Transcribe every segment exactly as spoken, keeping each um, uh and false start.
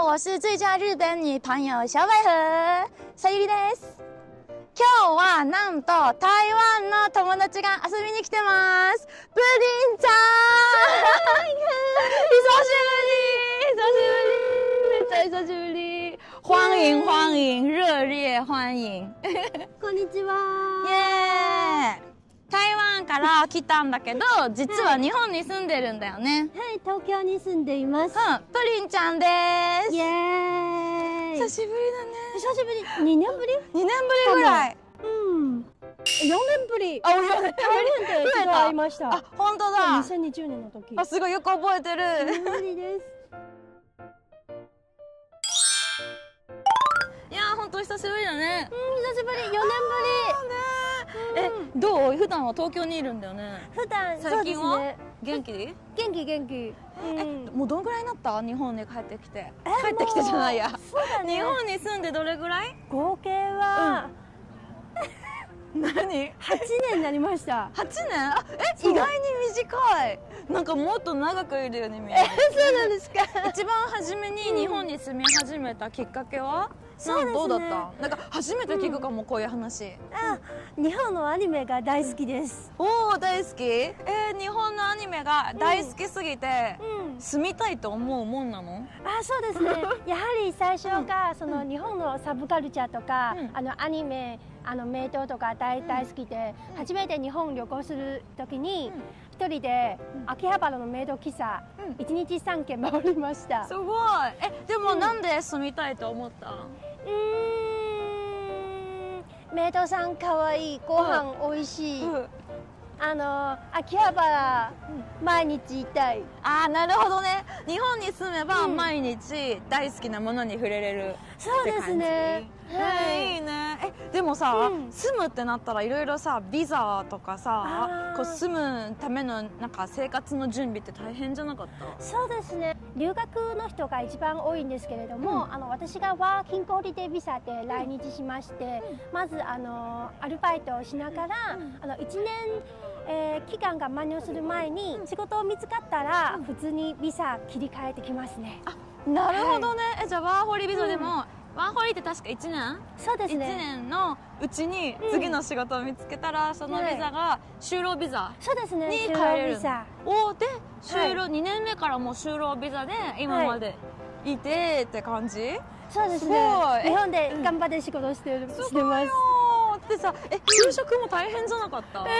我是最佳日本女朋友小百合、さゆりです。今日はなんと台湾の友達が遊びに来てます。プリンちゃん久しぶり久しぶりめっちゃ久しぶり。欢迎欢迎热烈欢迎こんにちは。 イエーイ。台湾から来たんだけど、実は日本に住んでるんだよね。 はい、東京に住んでいます。 うん、プリンちゃんです。 イエーイ。 久しぶりだね。 久しぶり。にねんぶり？ にねんぶりぐらい。 うん。よねんぶり。 あ、よねんぶり。 台湾で一度会いました。 あ、本当だ。 にせんにじゅうねんの時。 あ、すごいよく覚えてる。 にねんぶりです。 いやー、本当久しぶりだね。 うん、久しぶり。よねんぶり。 え、どう？普段は東京にいるんだよね。 普段最近は元気？ 元気元気。 え、もうどんぐらいになった？日本に帰ってきて。帰ってきてじゃないや。日本に住んでどれぐらい？ 合計は何？ はちねんになりました。 はちねん？あ、え、意外に短い。なんかもっと長くいるよね、みんな。 え、そうなんですか。 一番初めに日本に住み始めたきっかけは？ そうですね。 どうだった？なんか初めて聞くかも、こういう話。 あ、日本のアニメが大好きです。 おお、大好き？えー、日本のアニメが大好きすぎて、 うん、 住みたいと思うもんなの？ あ、そうですね。やはり最初がその日本のサブカルチャーとか、うん、あのアニメ、あの名刀とか大大好きで、うん、初めて日本旅行する時に、うん、一人で秋葉原のメイド喫茶一、うん、日三軒回りました。すごい。え、でもなんで住みたいと思った？ うーん、メイドさん可愛い、ご飯美味しい、うん、あの秋葉原、うん、毎日いたい。 ああ、なるほどね。日本に住めば毎日大好きなものに触れれるって感じ。 そうですね。 はい、いいね。え、でもさ、うん、住むってなったらいろいろさ、ビザとかさ、こう住むためのなんか生活の準備って大変じゃなかった？ そうですね。留学の人が一番多いんですけれども、うん、あの私がワーキングホリデービザで来日しまして、うん、まずあのアルバイトをしながら、うん、あのいちねん、えー、期間が満了する前に仕事を見つかったら、うん、普通にビザ切り替えてきますね。 あ、なるほどね。はい、え、じゃあワーホリビザでも、うん、ワーホリって確かいちねん？ そうですね。 いちねんのうちに次の仕事を見つけたら、うん、そのビザが就労ビザに変えれる。おで、就労、はい、にねんめからもう就労ビザで今までいてって感じ？はい、 そうですね。日本で頑張って仕事してる、うん、してます。 でさ、え、就職も大変じゃなかった？え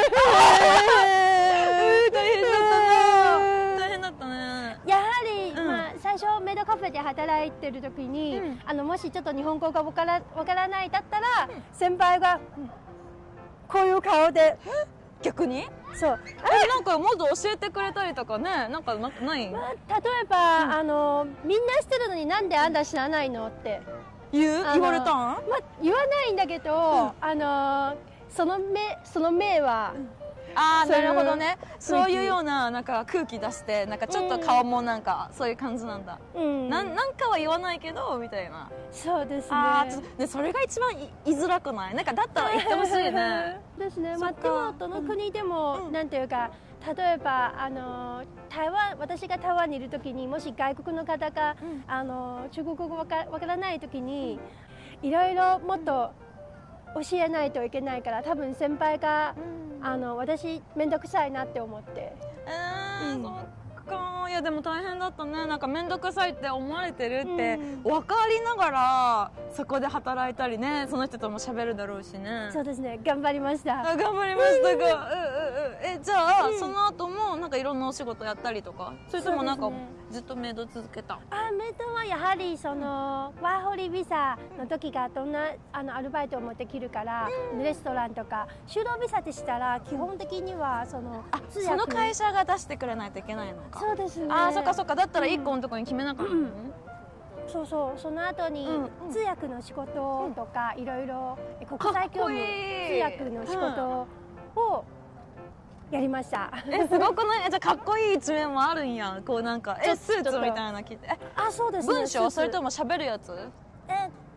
ー、大変だったね。大変だったね。 やはり、うん、まあ、最初メイドカフェで働いてる時に、うん、あのもしちょっと日本語がわからわからないだったら、うん、先輩が、うん、こういう顔で。 逆に？そう。え、なんかもっと教えてくれたりとかね、なんかなない？ まあ、例えば、うん、あのみんなしてるのになんであんた知らないのって言う言われたん？ まあ、言わないんだけど、うん、あのその目その目は。うん、 ああ、なるほどね。そういうようななんか空気出して、なんかちょっと顔もなんかそういう感じなんだ。うん、なんなんかは言わないけどみたいな。 そうですね。 ああ、ね、それが一番言いづらくない？なんかだったら言ってほしいね。 ですね。まあでもどの国でも、うん、なんていうか、例えばあの台湾、私が台湾にいる時にもし外国の方が、うん、あの中国語わかわからない時に、いろいろもっと教えないといけないから、多分先輩が、うん、あの私面倒くさいなって思って。 えー、うん、そっか。いやでも大変だったね。なんか面倒くさいって思われてるって分かりながら、うん、そこで働いたりね、その人とも喋るだろうしね。 そうですね。頑張りました。 あ、頑張りましたが、うんうんうん。え、じゃあ、うん、その後もなんかいろんなお仕事やったりとか、それともなんか、ね、ずっとメイド続けた？ あ、メイドはやはりその、うん、ワーホリビザの時がどんなあのアルバイトもできるから、うん、レストランとか就労ビザでしたら基本的にはその、 あ、その会社が出してくれないといけないのか。 そうですね。 あ、そっかそっか。だったら一個のところに決めなかったの？うんうん、 そうそう。その後に通訳の仕事とか、いろいろ国際業務通訳の仕事をやりました。 え、すごくない？じゃあかっこいい一面もあるんや。こうなんか、え、スーツみたいなの着て。 あ、そうですね。 文章？それとも喋るやつ？ え、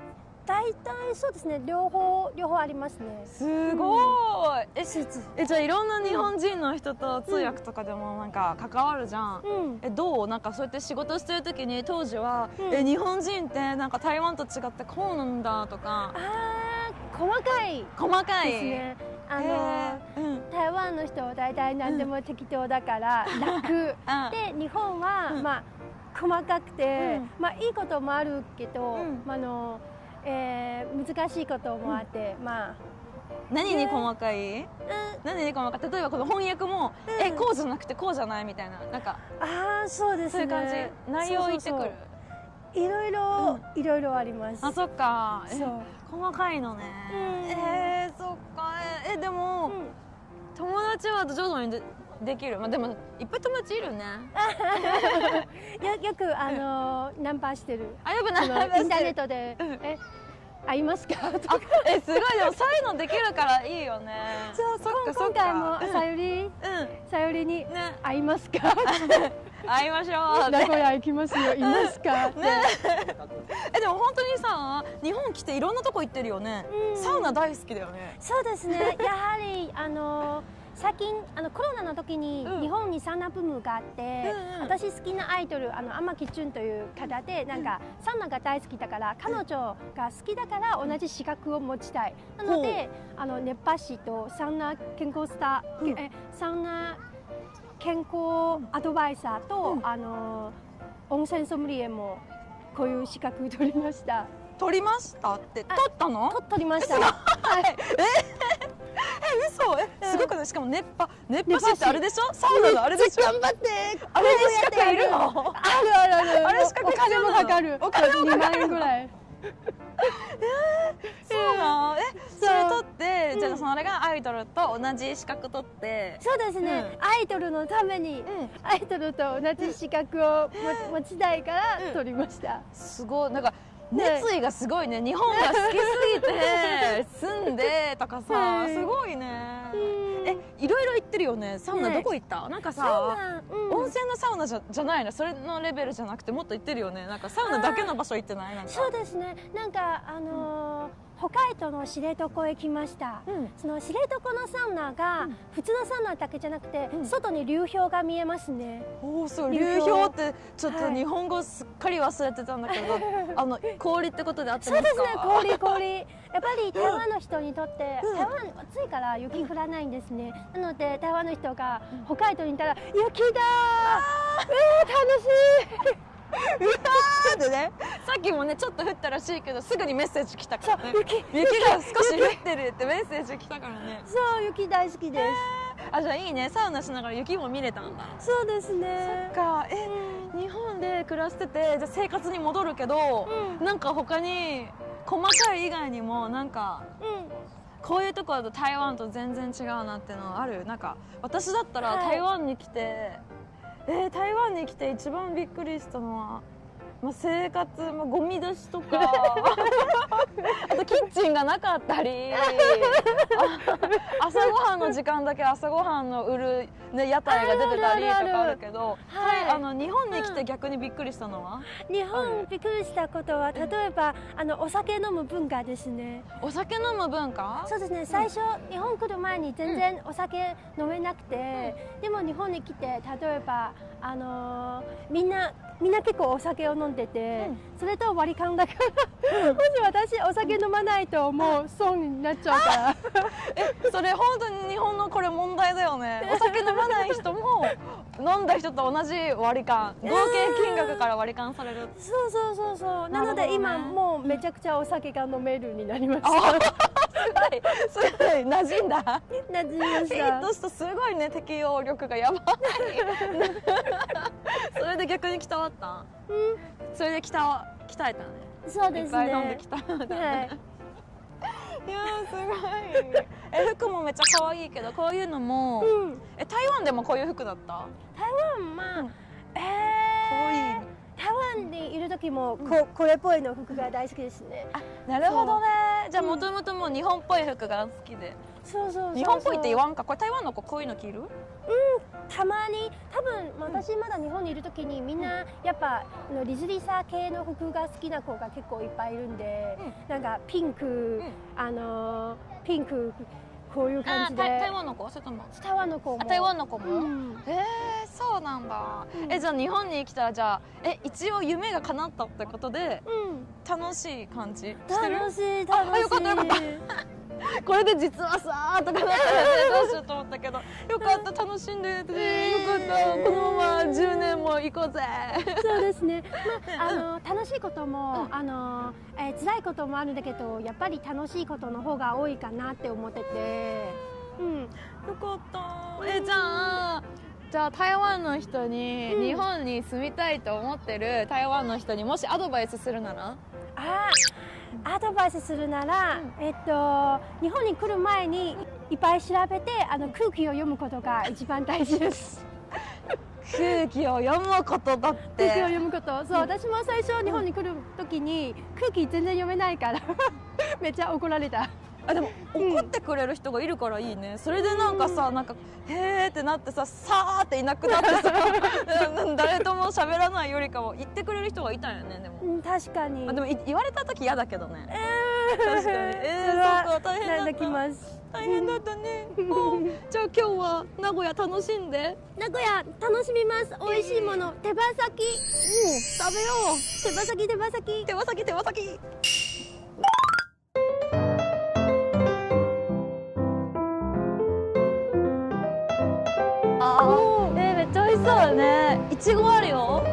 大体そうですね、両方両方ありますね。 すごい、ええじゃあいろんな日本人の人と通訳とかでもなんか関わるじゃん、うん、えどうなんかそうやって仕事してる時に当時は、うん、え日本人ってなんか台湾と違ってこうなんだとか。 あー細かい細かいですね。あの、うん、台湾の人は大体何でも適当だから楽、うん、で日本は、うん、まあ細かくて、うん、まあいいこともあるけど、うん、まあの、えー、難しいこともあって、うん、まあ何に細かい、うん、何に細かい、例えばこの翻訳も、うん、えこうじゃなくてこうじゃないみたいな、なんかああそうですね、 そういう感じ、内容言ってくる。そうそうそういろいろ、うん、いろいろあります。 あ、そっか。そう細かいのね。うん、えー、そっか。えでも、うん、友達は徐々にでできる。まあでもいっぱい友達いるね。 よよくあのー、ナンパしてる。 あ、よくナンパしてる。 インターネットで、うん、え会いますかとか。 えすごい、でもそういうのできるからいいよね。 そうそっかそっか。今回もさゆり、うん、さゆりに会いますか。 会いましょう。 名古屋行きますよ。いますか。ね。 えでも本当にさ、日本来ていろんなとこ行ってるよね。サウナ大好きだよね。 そうですね。やはりあの最近あのコロナの時に日本にサウナブームがあって、私好きなアイドルあの天城チュンという方でなんかサウナが大好きだから彼女が好きだから同じ資格を持ちたい。なのであの熱波師とサウナ健康スター、えサウナ健康アドバイザーと、うん、あの温泉ソムリエもこういう資格取りました。 取りましたって取ったの？ と取りました。はい。 ええ嘘えすごくない？しかも熱波熱波師ってあれでしょ？サウナのあれでしょ？ 頑張って。 あれで資格いるの？ あるあるある。 あれ資格お金もかかる。 お金もにまんえんぐらい。 えー、そうなの？えそれ取って、じゃあそれがアイドルと同じ資格取って。 そうですね、アイドルのためにアイドルと同じ資格を持ちたいから取りました。 すごいなんか熱意がすごいね。日本が好きすぎて住んでとかさ、すごいね。えいろいろ行ってるよね。サウナどこ行った？なんかさ温泉のサウナじゃじゃないの？それのレベルじゃなくてもっと行ってるよね。なんかサウナだけの場所行ってない？なんかそうですね。なんかあの北海道の知床へ来ました、うん、その知床のサウナが普通のサウナだけじゃなくて、うん、外に流氷が見えますね。 おお、そう流氷ってちょっと日本語すっかり忘れてたんだけど、はい、あの氷ってことであってますか？ そうですね、氷氷やっぱり台湾の人にとって、うん、台湾暑いから雪降らないんですね、うん、なので台湾の人が北海道にいたら雪だー、えー、楽しいうわーってね、さっきもねちょっと降ったらしいけどすぐにメッセージ来たからね。雪雪が少し降ってるってメッセージ来たからね。 そう雪大好きです。 あじゃあいいね、サウナしながら雪も見れたんだ。 そうですね。 そっか。え、うん、日本で暮らしててじゃあ生活に戻るけど、うん、なんか他に細かい以外にもなんか、うん、こういうところだと台湾と全然違うなってのある？なんか私だったら台湾に来て、はい、えー、台湾に来て一番びっくりしたのは、まあ、生活、まあ、ゴミ出しとかあとキッチンがなかったり朝ごはんの時間だけ朝ごはんの売る、ね、屋台が出てたりとかあるけど、はい、あの日本に来て逆にびっくりしたのは、 うん、日本びっくりしたことは例えばあのお酒飲む文化ですね。 お酒飲む文化？ そうですね、最初、うん、日本来る前に全然お酒飲めなくて、うん、でも日本に来て例えばあのー、みんなみんな結構お酒を飲んでて、うん、それと割り勘だから、うん、もし私お酒飲まないともう損になっちゃうからえそれ本当に日本のこれ問題だよね。お酒飲まない人も飲んだ人と同じ割り勘、合計金額から割り勘される。 そうそうそうそう、なので、ね、今もうめちゃくちゃお酒が飲めるようになりました。 すごいすごい馴染んだ馴染みました。 ヒットした。すごいね、適応力がやばいそれで逆に鍛わったん？うん、それで鍛わ鍛えたね。 そうですね、 いっぱい飲んできた、はい、いやーすごいえ服もめっちゃ可愛いけどこういうのも、うん、え台湾でもこういう服だった？ 台湾まあ、うん、えー、 可愛い。 台湾にいる時もここれっぽいの服が大好きですね。 あ、なるほどね。じゃあもともともう日本っぽい服が好きで。 そうそうそうそう。 日本っぽいって言わんか。これ台湾の子こういうの着る？ うたまに多分私まだ日本にいる時にみんなやっぱリズリーサー系の服が好きな子が結構いっぱいいるんで、なんかピンク、あのピンクこういう感じで。 台湾の子？それとも台湾の子も。 台湾の子も。へえ、そうなんだ。え、じゃあ日本に来たらじゃあえ一応夢が叶ったってことで楽しい感じしてる？ 楽しい楽しい。 あ、よかったよかった。これで実はさーとかなったらねどうしようと思ったけど、よかった楽しんでてよかったこのままじゅうねんも行こうぜ。 そうですね。まああの楽しいこともあのえ辛いこともあるんだけど、やっぱり楽しいことの方が多いかなって思ってて、うん、 よかった。え、じゃあじゃあ台湾の人に日本に住みたいと思ってる台湾の人にもしアドバイスするなら？ あアドバイスするなら、うん、えっと日本に来る前にいっぱい調べてあの空気を読むことが一番大事です。 空気を読むことだって。 空気を読むこと。そう、私も最初日本に来る時に空気全然読めないからめっちゃ怒られた。 あ、でも怒ってくれる人がいるからいいね。それでなんかさ、なんかへーってなってさ、さーっていなくなってさ誰とも喋らないよりかは言ってくれる人がいたんよね。でも、 うん、確かに。 あ、でも言われた時嫌だけどね。 えー、 確かに。えー、そうか、大変だった。 きます。 大変だったね。じゃあ今日は名古屋楽しんで。 名古屋楽しみます。美味しいもの、手羽先。 うん、食べよう。 手羽先、手羽先。 手羽先、手羽先。あー、えー、めっちゃ美味しそうだね。いちごあるよ。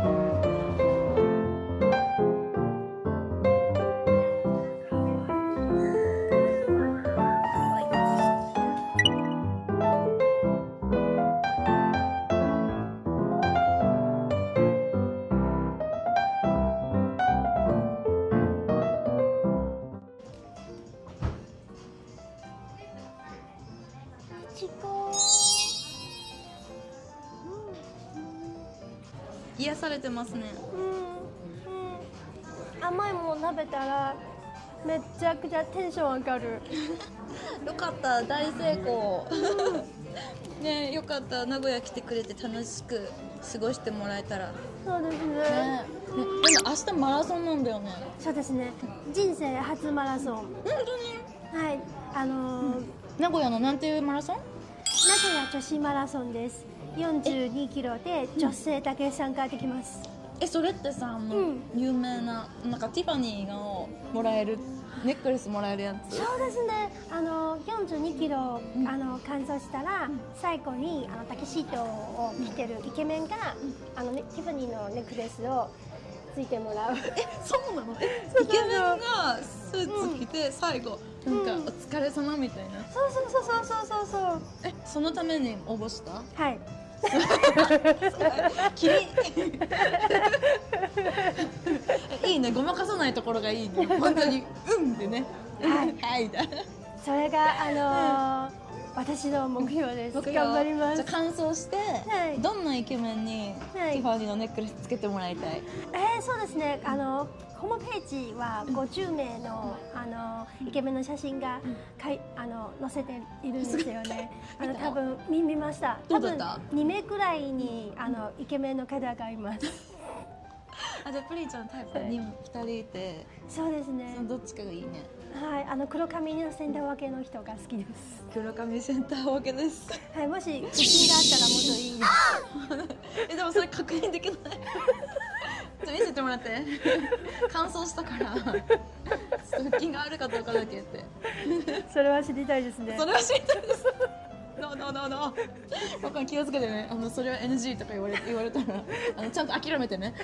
癒されてますね。 うん、うん、甘いもの食べたらめちゃくちゃテンション上がる。 よかった、大成功。ねえ、よかった、名古屋来てくれて楽しく過ごしてもらえたら。 そうですね。ね、 でも明日マラソンなんだよね。 そうですね。人生初マラソン。 本当に？はい、あのーうん、 名古屋のなんていうマラソン？ 名古屋女子マラソンです。よんじゅうにキロで女性だけ参加できます。 え、それってさ、あの、うん、有名ななんかティファニーがもらえるネックレスもらえるやつ？ そうですね。あのよんじゅうにキロ、うん、あの完走したら、うん、最後にあのタキシードを着てるイケメンが、うん、あのね、ティファニーのネックレスをついてもらう。 え、そうなの？え、イケメンがスーツ着て、うん、最後なんか、うん、お疲れ様みたいな。 そうそうそうそうそうそうそう。 え、そのために応募した？ はい。 キリいいね、ごまかさないところがいいね。本当にうんってね。はいはいだ。 それがあのー、私の目標です。頑張ります。 じゃあ完走して、はい、どんなイケメンにティファニーのネックレスつけてもらいたい？ えー、そうですね。あのホームページはごじゅうめいの、あのイケメンの写真がかいあの載せているんですよね。あの多分見見ました。多分にめいくらいにあのイケメンの方がいます。 あ、じゃあプリンちゃんのタイプにふたりいて、 そうですね。 そのどっちかがいいね。 はい、あの黒髪のセンター分けの人が好きです。 黒髪センター分けです。 はい、もし腹筋があったらもっといいです。 え、でもそれ確認できない。ちょっと見せてもらって。乾燥したから。ちょっと腹筋があるかどうかだけって。 それは知りたいですね。 それは知りたいです。ノーノーノーノー。僕は気をつけてね。あのそれは エヌジー とか言われ言われたら、あのちゃんと諦めてね。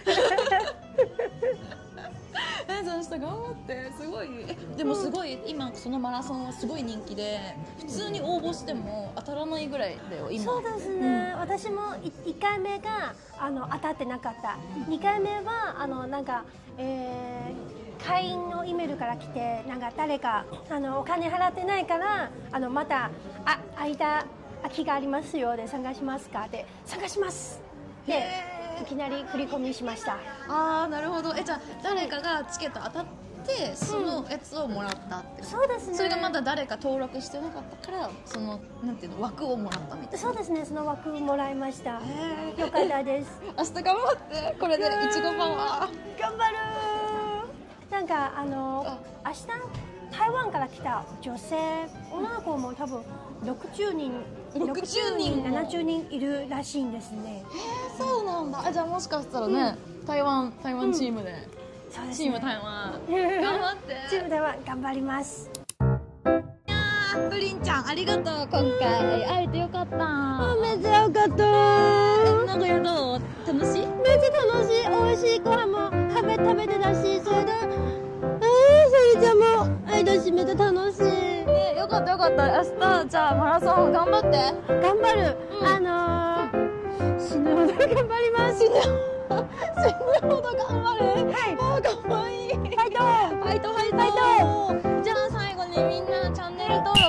え、じゃあ明日頑張ってすごい。え、でもすごい、うん、今そのマラソンはすごい人気で、普通に応募しても当たらないぐらいだよ今。 そうですね。うん、私もいっかいめがあの当たってなかった。にかいめはあのなんか、えー、会員の E メールから来て、なんか誰かあのお金払ってないからあのまたあ間空きがありますよで参加しますかで参加します。でいきなり振り込みしました。 ああ、なるほど。え、じゃあ誰かがチケット当たってそのやつをもらったって、 そうですね。 それがまだ誰か登録してなかったからそのなんていうの枠をもらったみたいな。 そうですね、その枠もらいました。よかったです。 明日頑張ってこれでいちごパワー頑張る。なんかあの明日台湾から来た女性女の子も多分ろくじゅうにんろくじゅうにんななじゅうにんいるらしいんですね。 へえ、そうなんだ。あ、じゃあもしかしたらね、うん、台湾台湾チームで、うん、そうですね、チーム台湾頑張ってチーム台湾頑張ります。 いやー、プリンちゃんありがとう。今回会えてよかった。 めっちゃよかった。 なんかどう？楽しい？ めっちゃ楽しい。美味しいご飯も食べ食べてたし、それでえー、それじゃもう会えたしめっちゃ楽しい。 ね、よかったよかった。明日じゃあマラソン頑張って。 頑張る。うん、あのー、死ぬほど頑張ります。 死ぬ死ぬほど頑張る。はい。あ、かわいい。ファイト。ファイトファイト。じゃあ最後にみんなチャンネル登録